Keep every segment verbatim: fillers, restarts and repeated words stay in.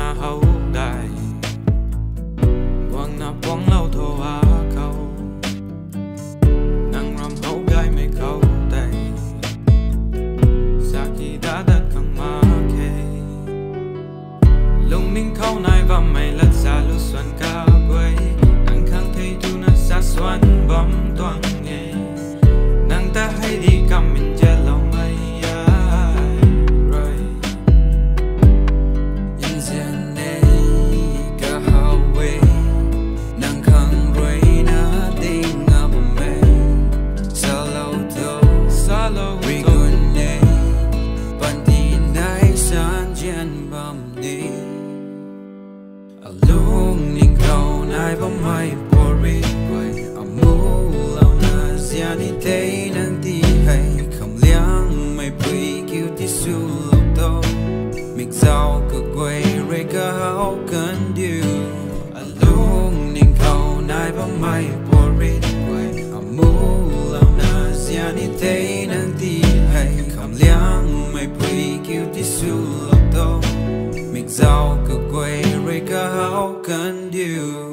na hậu đại quăng na quăng lâu thô á câu nang ram hậu gai mê câu tay sa khi đã đặt căng má kê lung ninh khâu nai và mày lật xa lu xuân ca quay nang khang thấy tu na sa xuân bấm toang nghe nang ta hay đi cầm mình che lòng mây mai bori quay amu lao na ziani te nang ti hay không liang mai pui kiu ti su lo to mix zao cơ quay re ka hao cần điều along ning khâu nai ba mai bori quay amu lao na ziani te nang ti hay không liang mai pui kiu ti su lo to mix zao cơ quay re ka hao cần điều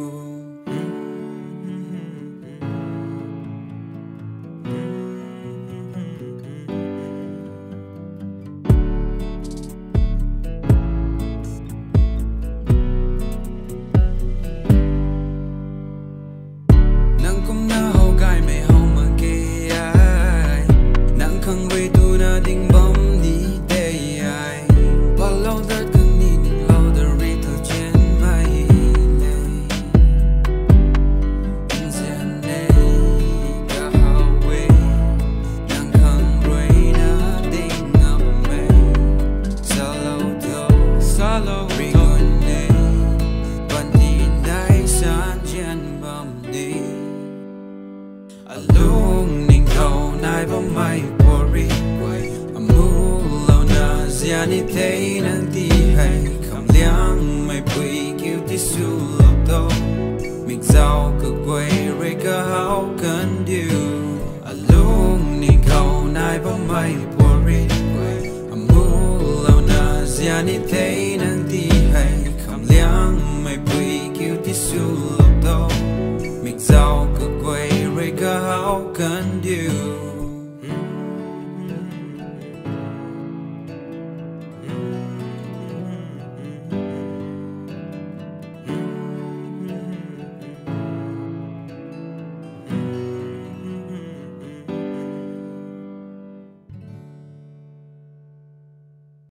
along ning khâu nai ba mai bori quay amu lao na ziani te nang ti hay không liang mai pui kiu ti su lo to mix zao cơ quay re ka hao cần điều along ning khâu nai ba mai bori quay amu lao na ziani te nang ti hay không liang mai pui kiu ti su lo to mix zao cơ quay re ka hao cần điều